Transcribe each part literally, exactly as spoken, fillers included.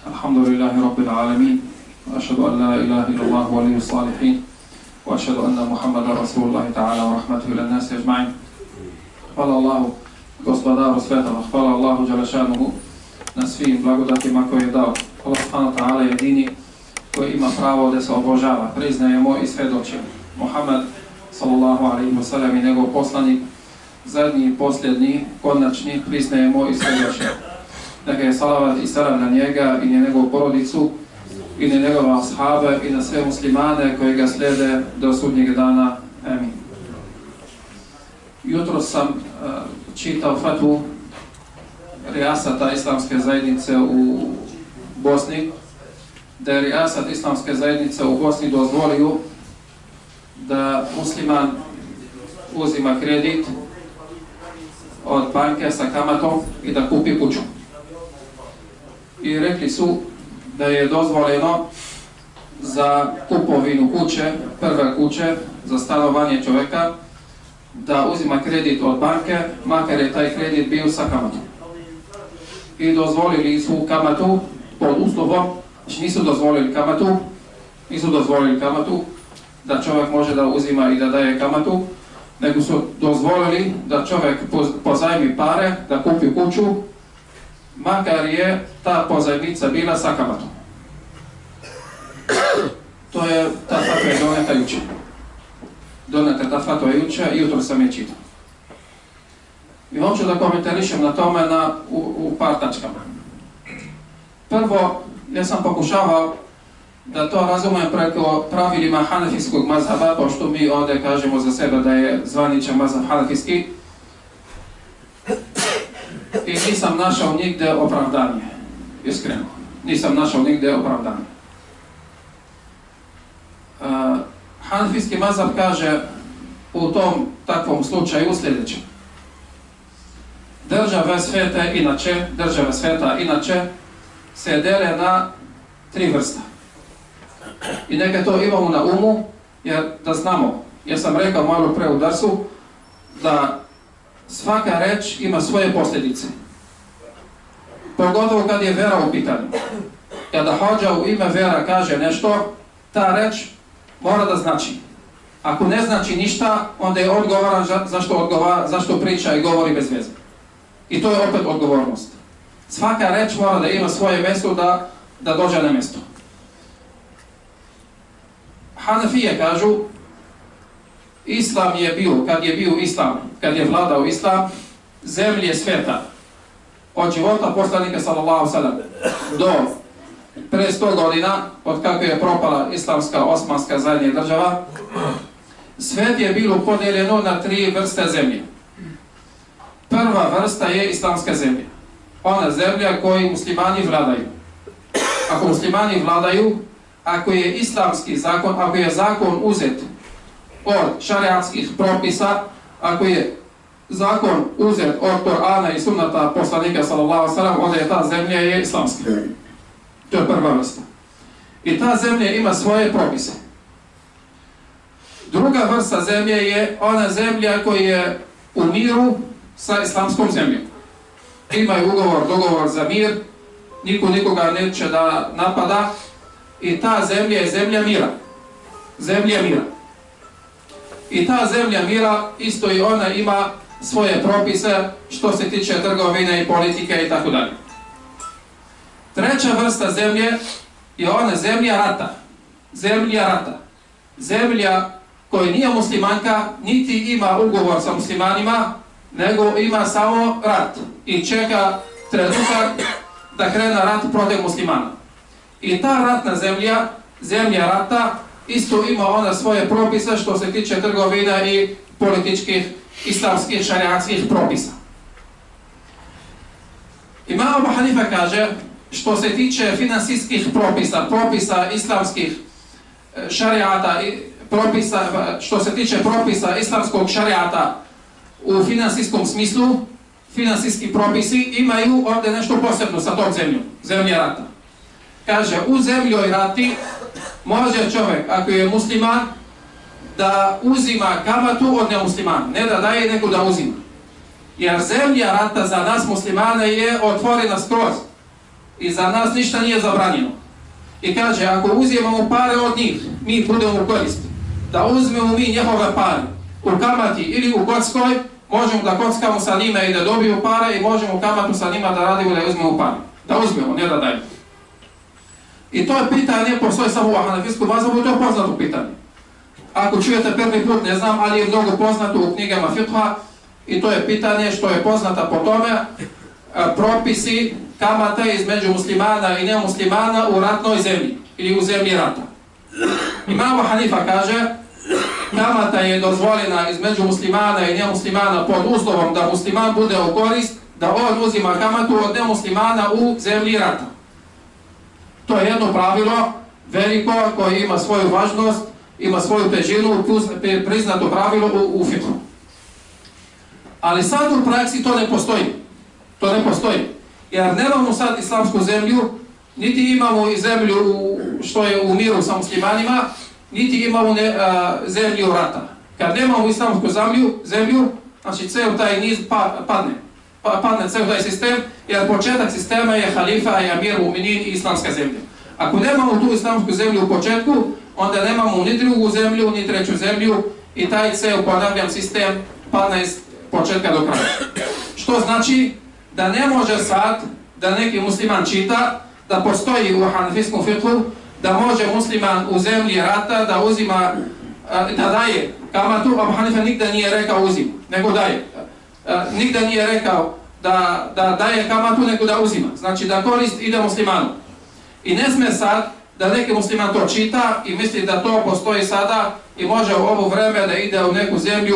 Alhamdulillahi Rabbil Alamin. Ašhadu an la ilaha illallah waliju salihin. Wa ašhadu anna Muhammada Rasulullahi ta'ala wa rahmatuhu ila nasi ajma'in. Hvala Allahu, gospodaru svetova. Hvala Allahu Đelešanuhu na svim blagodatima koje je dao. Allah subhanahu wa ta'ala jedini koji ima pravo da se obožava. Priznajemo i svedočimo. Muhammed sallallahu alaihi wa sallam i njegov poslanik, zadnji i posljednji, konačni, priznajemo i svedočimo. Neka je salavat i salam na njega i na njegovu porodicu i na njegove ashabe i na sve muslimane koji ga slijede do sudnjeg dana. Amin. Jutro sam uh, čitao fatvu Rijasata Islamske zajednice u Bosni, da je Rijasat Islamske zajednice u Bosni dozvolio da musliman uzima kredit od banke sa kamatom i da kupi kuću. I rekli su da je dozvoljeno za kupovinu kuće, prve kuće, za stanovanje čovjeka, da uzima kredit od banke, makar je taj kredit bio sa kamatom. I dozvolili su kamatu pod uslovom, znači nisu dozvolili kamatu, nisu dozvolili kamatu, da čovjek može da uzima i da daje kamatu, nego su dozvolili da čovjek pozajmi pare, da kupi kuću, makar je ta pozajmica bila sa kamatom. To je, ta fatva je doneta juče. Doneta ta fatva juče i jutro sam je čitao. I hoću da komentarišem na tome na, u, u par tačkama. Prvo, ja sam pokušavao da to razumem preko pravilima hanefijskog mazhaba, pošto mi ovdje kažemo za sebe da je zvaničan mazhab hanefijski, i nisam našao nigde opravdanje, iskreno. Nisam našao nigde opravdanje. Uh, hanefijski mazhab kaže u tom takvom slučaju sljedeće. Države svete inače, države sveta inače se dele na tri vrsta. I neka to imamo na umu, jer da znamo, jer sam rekao malo pre u darsu, da svaka reč ima svoje posljedice. Pogotovo kad je vera u pitanju. Kada hođa u ime vera kaže nešto, ta reč mora da znači. Ako ne znači ništa, onda je odgovoran zašto, odgovara, zašto priča i govori bez veze. I to je opet odgovornost. Svaka reč mora da ima svoje mjesto da, da dođe na mjesto. Hanefije kažu, Islam je bio, kad je bio Islam, kad je vladao Islam, zemlje sveta, od života poslanika sallallahu sallam do pre sto godina, od kako je propala islamska osmanska zadnja država, svet je bilo podijeljeno na tri vrste zemlje. Prva vrsta je islamska zemlja. Ona zemlja koju muslimani vladaju. Ako muslimani vladaju, ako je islamski zakon, ako je zakon uzet od šariatskih propisa, ako je zakon uzet od Korana i sunnata poslanika sallallahu sallam, onda je ta zemlja je islamska. To je prva vrsta. I ta zemlja ima svoje propise. Druga vrsta zemlje je ona zemlja koja je u miru sa islamskom zemljom. Imaju ugovor, dogovor za mir, niko nikoga neće da napada i ta zemlja je zemlja mira. Zemlja mira. I ta zemlja mira isto i ona ima svoje propise što se tiče trgovine i politike i tako dalje. Treća vrsta zemlje je ona zemlja rata. Zemlja rata. Zemlja koja nije muslimanka, niti ima ugovor sa muslimanima, nego ima samo rat i čeka trenutak da krene rat protiv muslimana. I ta ratna zemlja, zemlja rata, isto ima ona svoje propise što se tiče trgovina i političkih, islamskih, šariatskih propisa. Imam Abu Hanifa kaže, što se tiče finansijskih propisa, propisa islamskih šariata, propisa, što se tiče propisa islamskog šariata u finansijskom smislu, finansijski propisi imaju ovdje nešto posebno sa tom zemljom, zemlja rata. Kaže, u zemljoj rati može čovjek, ako je musliman, da uzima kamatu od nemuslimana, ne da daje, nego da uzima. Jer zemlja rata za nas muslimane je otvorena skroz. i za nas ništa nije zabranjeno. I kaže, ako uzimamo pare od njih, mi budemo u koristi. Da uzmemo mi njihove pare u kamati ili u kockoj, možemo da kockamo sa njima i da dobiju pare i možemo kamatu sa njima da radimo i da uzmemo pare. Da uzmemo, ne da dajemo. I to je pitanje, postoji samo u hanefijskom mazhabu, to je poznato pitanje. Ako čujete prvi put, ne znam, ali je mnogo poznato u knjigama fiqha i to je pitanje što je poznata po tome, propisi kamate između muslimana i nemuslimana u ratnoj zemlji ili u zemlji rata. Imam Abu Hanifa kaže, kamata je dozvoljena između muslimana i nemuslimana pod uslovom da musliman bude u korist, da on uzima kamatu od nemuslimana u zemlji rata. To je jedno pravilo veliko koje ima svoju važnost, ima svoju težinu, priznato pravilo u, u fiqhu. Ali sad u praksi to ne postoji. To ne postoji. Jer nemamo sad islamsku zemlju, niti imamo i zemlju što je u miru sa muslimanima, niti imamo ne, a, zemlju rata. Kad nemamo islamsku zemlju, zemlju znači ceo taj niz pa, padne. Pa, padne ceo taj sistem, jer početak sistema je halifa i amir mu'minin i islamska zemlja. Ako nemamo tu islamsku zemlju u početku, onda nemamo ni drugu zemlju, ni treću zemlju i taj ceo, ponavljam, sistem padne iz početka do kraja. Što znači da ne može sad da neki musliman čita da postoji u hanefijskom fiqhu da može musliman u zemlji rata da uzima, da daje kamatu. Abu Hanifa nigda nije rekao uzim, nego daje. Nigda nije rekao da, da daje kamatu, nego da uzima. Znači da korist ide muslimanu. I ne sme sad da neki musliman to čita i misli da to postoji sada i može u ovo vreme da ide u neku zemlju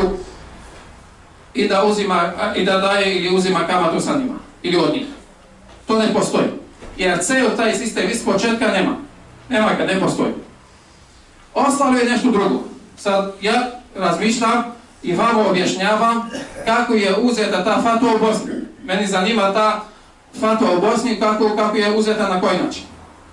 i da uzima, i da daje ili uzima kamatu sa njima, ili od njih. To ne postoji. Jer ceo taj sistem iz početka nema. Nema kad ne postoji. Ostalo je nešto drugo. Sad ja razmišljam i vam objašnjavam kako je uzeta ta fatva u Bosni. Meni zanima ta fatva u Bosni kako, kako je uzeta na koji način.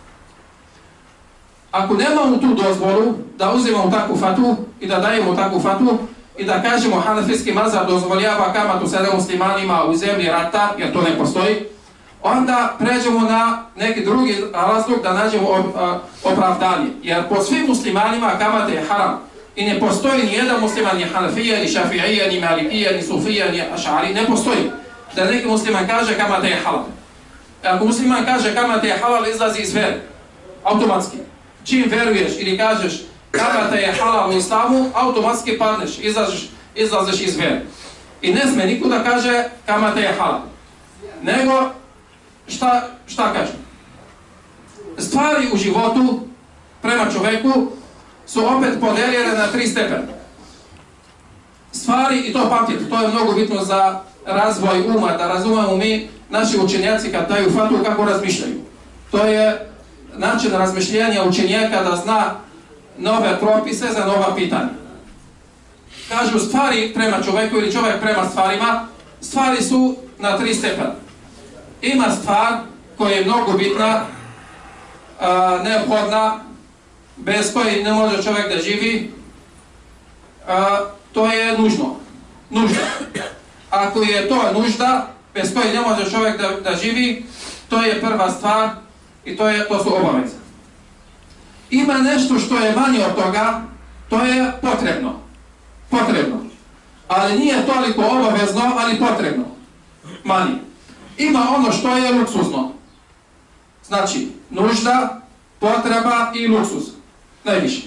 Ako nemamo tu dozvolu da uzimamo takvu fatvu i da dajemo takvu fatvu i da kažemo hanefijski mazhab dozvoljava kamatu sa muslimanima u zemlji rata, jer to ne postoji, onda pređemo na neki drugi razlog da nađemo opravdanje. Jer po svim muslimanima kamata je haram. I ne postoji ni jedan musliman, ni hanefija, ni šafijija, ni malikija, ni sufija, ni ašari. Ne postoji da neki musliman kaže kamata je halal. Ako musliman kaže kamata je halal, izlazi iz vere. Automatski. Čim veruješ ili kažeš kamata je halal u islamu, automatski padneš, izlaziš, izlaziš iz vere. I ne sme niko da kaže kamata je halal. Nego, šta, šta kaže? Stvari u životu prema čoveku su opet podeljene na tri stepena. Stvari, i to pamtite, to je mnogo bitno za razvoj uma, da razumemo mi, naši učenjaci kad daju fatvu kako razmišljaju. To je način razmišljanja učenjaka da zna nove propise za nova pitanja. Kažu stvari prema čoveku ili čovjek prema stvarima, stvari su na tri stepena. Ima stvar koja je mnogo bitna, a, neophodna, bez koje ne može čovjek da živi, a, to je nužno. Nužda. Ako je to nužda, bez koje ne može čovjek da, da živi, to je prva stvar i to, je, to su obaveze. Ima nešto što je manje od toga, to je potrebno. Potrebno. Ali nije toliko obavezno, ali potrebno. Manje. Ima ono što je luksuzno. Znači, nužda, potreba i luksuz. Najviše.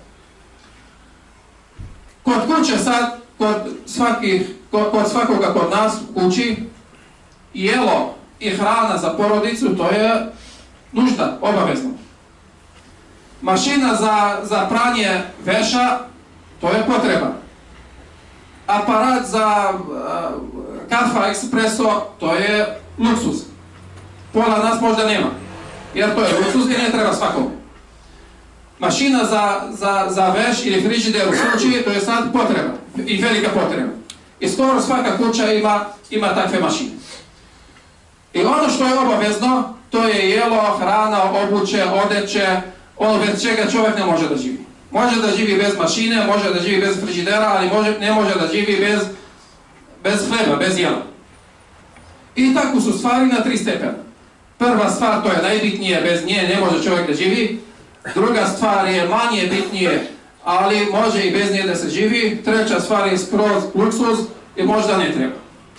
Kod kuće sad, kod, svakih, kod, kod svakoga kod nas u kući, jelo i hrana za porodicu, to je nužda, obavezno. Mašina za, za pranje veša, to je potreba. Aparat za uh, kafa, ekspreso, to je luksuz. Pola nas možda nema, jer to je luksuz i ne treba svakome. Mašina za, za, za veš ili frižider u kući, to je sad potreba i velika potreba. I skoro svaka kuća ima, ima takve mašine. I ono što je obavezno, to je jelo, hrana, obuće, odeće, ono bez čega čovjek ne može da živi. Može da živi bez mašine, može da živi bez frižidera, ali može, ne može da živi bez, bez hleba, bez jela. I tako su stvari na tri stepena. Prva stvar, to je najbitnije, bez nje ne može čovjek da živi. Druga stvar je manje bitnije, ali može i bez nje da se živi. Treća stvar je skroz luksuz i možda ne treba.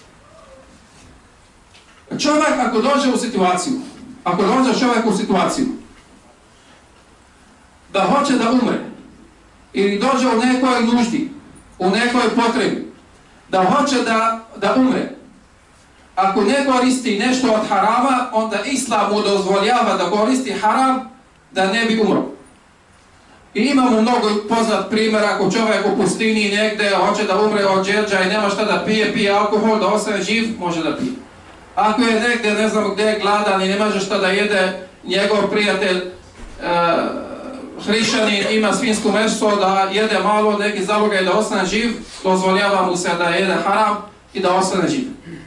Čovjek ako dođe u situaciju, ako dođe čovjek u situaciju da hoće da umre ili dođe u nekoj nuždi, u nekoj potrebi, da hoće da, da umre, ako ne koristi nešto od harama, onda Islam mu dozvoljava da koristi haram da ne bi umro. I imamo mnogo poznat primjer, ako čovjek u pustini negdje hoće da umre od džerđa i nema šta da pije, pije alkohol, da ostane živ, može da pije. Ako je negdje, ne znam gdje, gladan i ne može šta da jede, njegov prijatelj e, hrišćanin ima svinjsko meso, da jede malo, neki zalogaj da ostane živ, dozvoljava mu se da jede haram i da ostane živ.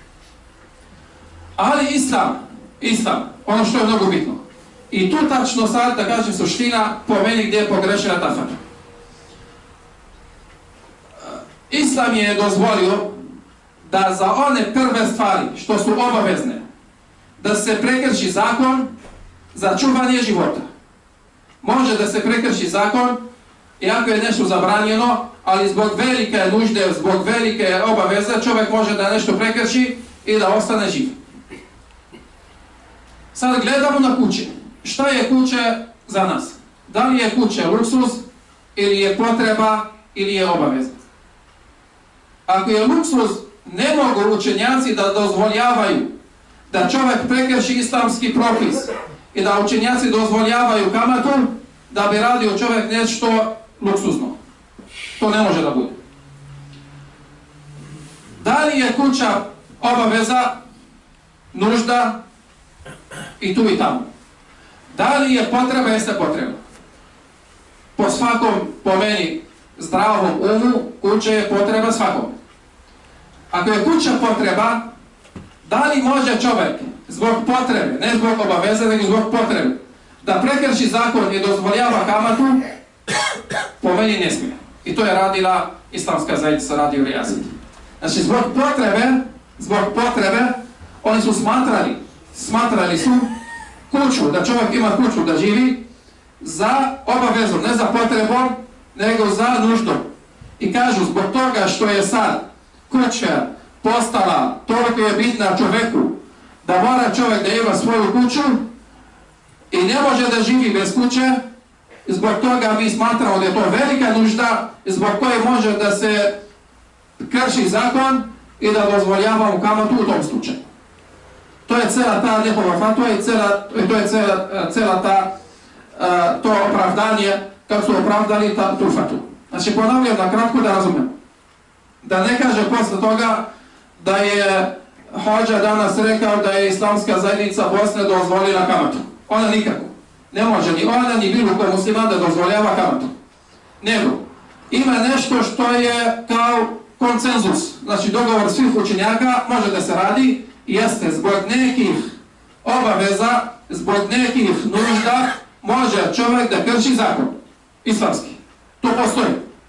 Ali Islam, Islam, ono što je mnogo bitno, i tu tačno sad, da kažem suština, po meni gdje je pogrešena ta fatva. Islam je dozvolio da za one prve stvari što su obavezne, da se prekrši zakon za čuvanje života. Može da se prekrši zakon, iako je nešto zabranjeno, ali zbog velike nužde, zbog velike obaveze, čovjek može da nešto prekrši i da ostane živ. Sad gledamo na kuće. Šta je kuće za nas? Da li je kuće luksuz, ili je potreba, ili je obaveza? Ako je luksuz, ne mogu učenjaci da dozvoljavaju da čovjek prekrši islamski propis i da učenjaci dozvoljavaju kamatu da bi radio čovjek nešto luksuzno. To ne može da bude. Da li je kuća obaveza, nužda i tu i tamo? Da li je potreba, jeste potreba? Po svakom, po meni, zdravom umu, kuća je potreba svakom. Ako je kuća potreba, da li može čovjek zbog potrebe, ne zbog obaveze, nego zbog potrebe, da prekrši zakon i dozvoljava kamatu? Po meni ne smije. I to je radila islamska zajednica, radi u Rijaziti. Znači, zbog potrebe, zbog potrebe, oni su smatrali, smatrali su kuću, da čovjek ima kuću da živi, za obavezom, ne za potrebom, nego za nuždom. I kažu, zbog toga što je sad kuća postala, toliko je bitna čovjeku, da mora čovjek da ima svoju kuću i ne može da živi bez kuće, zbog toga mi smatramo da je to velika nužda, zbog koje može da se krši zakon i da dozvoljavamo kamatu u tom slučaju. To je cela ta njihova fatva i cela, to je cela, cela ta, uh, to opravdanje, kako su opravdali ta, tu fatvu. Znači, ponavljam na kratko da razumijem. Da ne kaže posle toga da je hođa danas rekao da je islamska zajednica Bosne dozvolila kamatu. Ona nikako. Ne može ni ona, ni bilo ko musliman da dozvoljava kamatu. Nego, ima nešto što je kao konsenzus, znači dogovor svih učenjaka, može da se radi, jeste zbog nekih obaveza, zbog nekih nužda, može čovjek da krši zakon. Islamski. To postoji.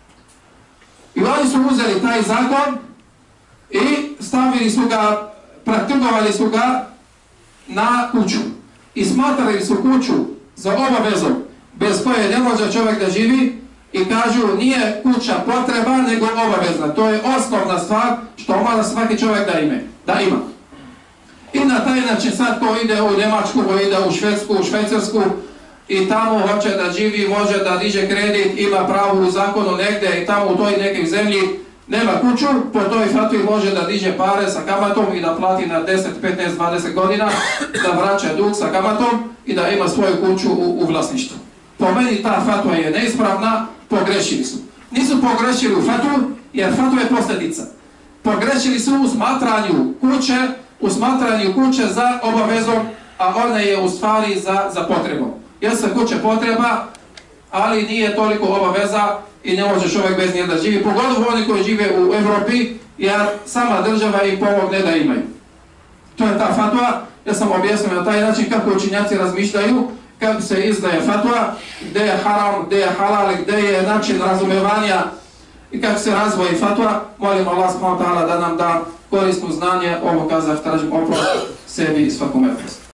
I oni su uzeli taj zakon i stavili su ga, praktikovali su ga na kuću. I smatrali su kuću za obavezu bez koje ne može čovjek da živi i kažu nije kuća potreba nego obavezna. To je osnovna stvar što mora svaki čovjek da ima. Da ima. I na taj način sad ko ide u Njemačku, ko ide u Švedsku, u Švajcarsku i tamo hoće da živi, može da diže kredit, ima pravo u zakonu negdje i tamo u toj nekoj zemlji nema kuću, po toj fatvi može da diže pare sa kamatom i da plati na deset, petnaest, dvadeset godina, da vraća dug sa kamatom i da ima svoju kuću u, u vlasništvu. Po meni ta fatva je neispravna, pogrešili su. Nisu pogrešili u fatvu, jer fatva je posljedica. Pogrešili su u smatranju kuće, u smatranju kuće za obavezom, a ona je u stvari za, za potrebom. Jer se kuće potreba, ali nije toliko obaveza i ne može čovjek bez nje da živi. Pogotovo oni koji žive u Evropi, jer sama država im pomogne da imaju. To je ta fatva. Ja sam objasnio na taj način kako učenjaci razmišljaju, kako se izdaje fatva, gdje je haram, gdje je halal, gdje je način razumevanja i kako se razvoji fatva. Molim Allah subhanahu wa ta'ala da nam da korisno znanje, ovo kazav tražim oprost sebi i svakome.